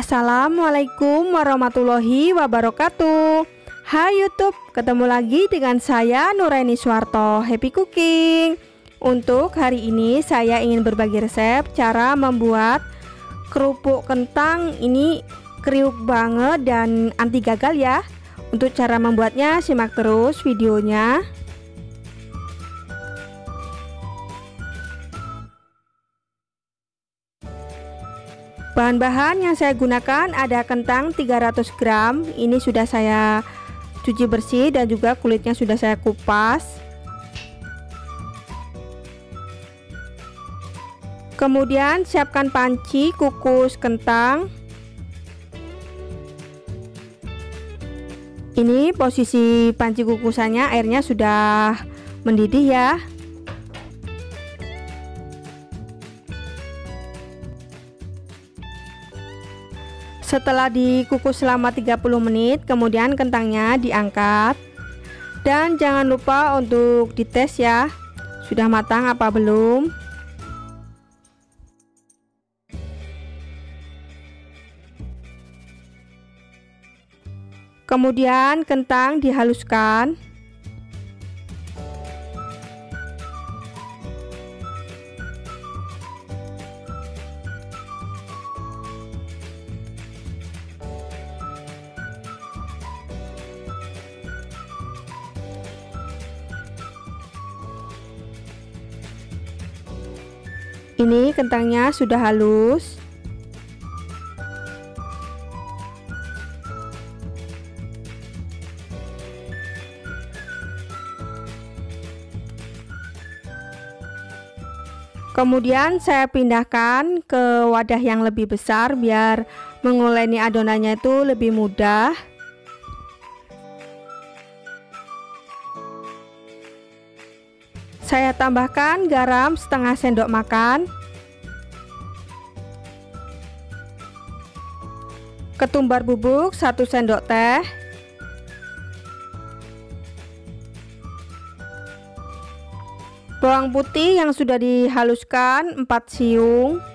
Assalamualaikum warahmatullahi wabarakatuh. Hai YouTube, ketemu lagi dengan saya Nuraini Suwarto, Happy Cooking. Untuk hari ini saya ingin berbagi resep cara membuat kerupuk kentang. Ini kriuk banget dan anti gagal ya. Untuk cara membuatnya simak terus videonya. Bahan-bahan yang saya gunakan ada kentang 300 gram. Ini sudah saya cuci bersih dan juga kulitnya sudah saya kupas. Kemudian siapkan panci, kukus kentang. Ini posisi panci kukusannya, airnya sudah mendidih ya. Setelah dikukus selama 30 menit, kemudian kentangnya diangkat. Dan jangan lupa untuk dites ya, sudah matang apa belum. Kemudian kentang dihaluskan. Ini kentangnya sudah halus. Kemudian saya pindahkan ke wadah yang lebih besar biar menguleni adonannya itu lebih mudah. Saya tambahkan garam setengah sendok makan, ketumbar bubuk 1 sendok teh, bawang putih yang sudah dihaluskan 4 siung,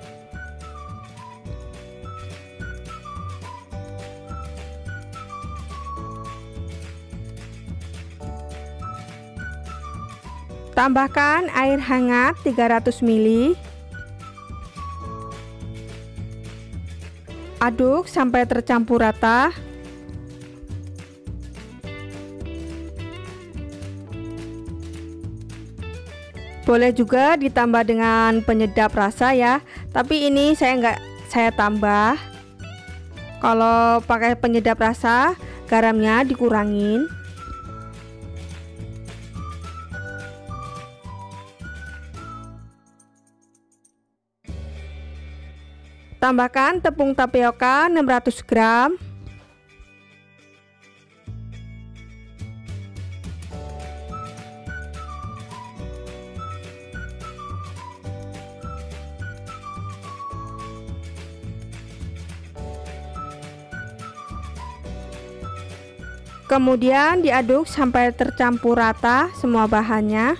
tambahkan air hangat 300 ml. Aduk sampai tercampur rata. Boleh juga ditambah dengan penyedap rasa ya, tapi ini saya tambah. Kalau pakai penyedap rasa, garamnya dikurangin. Tambahkan tepung tapioka 600 gram. Kemudian diaduk sampai tercampur rata semua bahannya.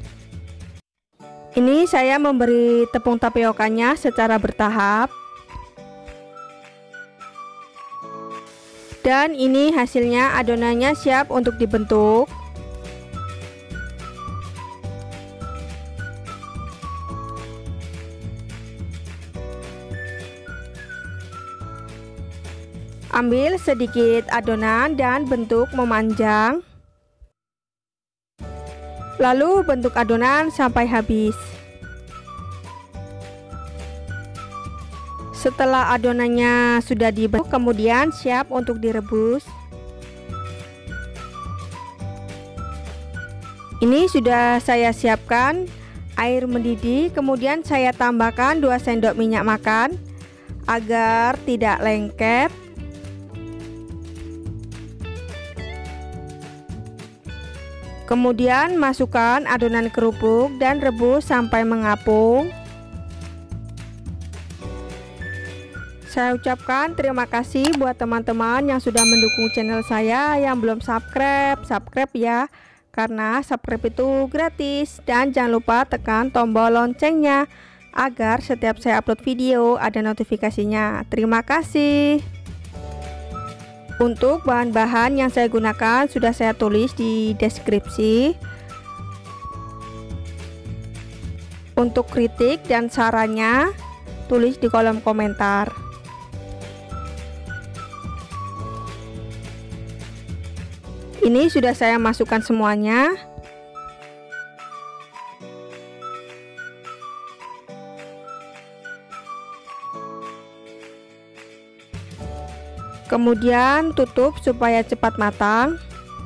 Ini saya memberi tepung tapiokanya secara bertahap. Dan ini hasilnya, adonannya siap untuk dibentuk. Ambil sedikit adonan dan bentuk memanjang. Lalu bentuk adonan sampai habis. Setelah adonannya sudah dibentuk, kemudian siap untuk direbus. Ini sudah saya siapkan air mendidih, kemudian saya tambahkan 2 sendok minyak makan agar tidak lengket. Kemudian masukkan adonan kerupuk dan rebus sampai mengapung. Saya ucapkan terima kasih buat teman-teman yang sudah mendukung channel saya. Yang belum subscribe ya, karena subscribe itu gratis. Dan jangan lupa tekan tombol loncengnya agar setiap saya upload video ada notifikasinya. Terima kasih. Untuk bahan-bahan yang saya gunakan sudah saya tulis di deskripsi. Untuk kritik dan sarannya tulis di kolom komentar. Ini sudah saya masukkan semuanya. Kemudian tutup supaya cepat matang.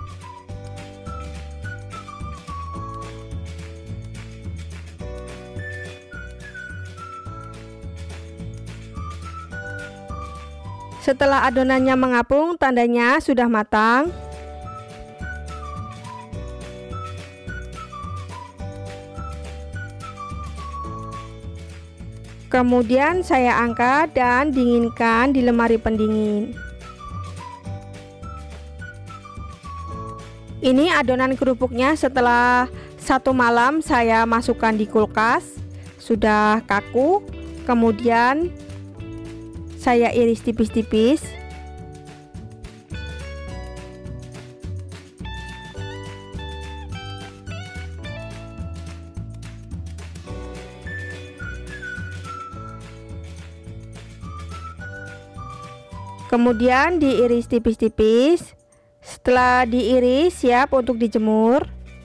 Setelah adonannya mengapung, tandanya sudah matang. Kemudian saya angkat dan dinginkan di lemari pendingin. Ini adonan kerupuknya setelah 1 malam saya masukkan di kulkas, sudah kaku. Kemudian saya iris tipis-tipis. Kemudian diiris tipis-tipis. Setelah diiris, siap untuk dijemur.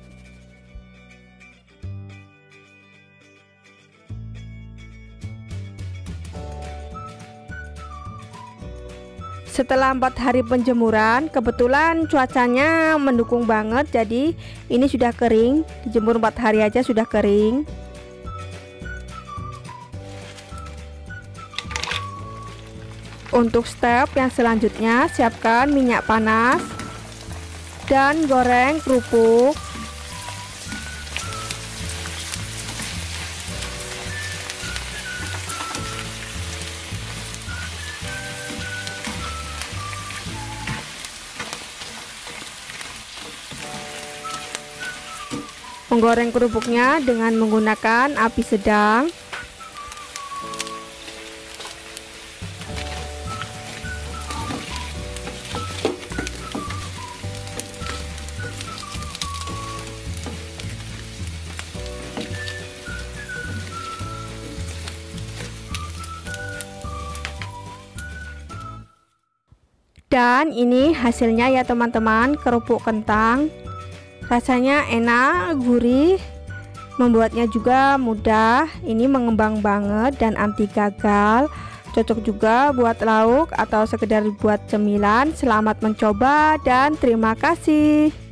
Setelah 4 hari penjemuran, kebetulan cuacanya mendukung banget, jadi ini sudah kering. Dijemur 4 hari aja sudah kering. Untuk step yang selanjutnya, siapkan minyak panas dan goreng kerupuk. Menggoreng kerupuknya dengan menggunakan api sedang. Dan ini hasilnya ya teman-teman, kerupuk kentang. Rasanya enak, gurih, membuatnya juga mudah. Ini mengembang banget dan anti gagal. Cocok juga buat lauk atau sekedar buat cemilan. Selamat mencoba dan terima kasih.